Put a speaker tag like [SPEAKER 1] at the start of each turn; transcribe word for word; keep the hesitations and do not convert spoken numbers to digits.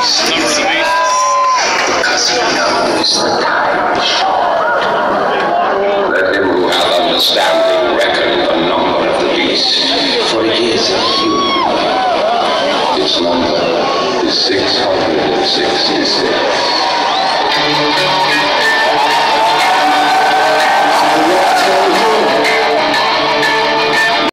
[SPEAKER 1] Summer of the Beast.
[SPEAKER 2] Because he knows the time will fall.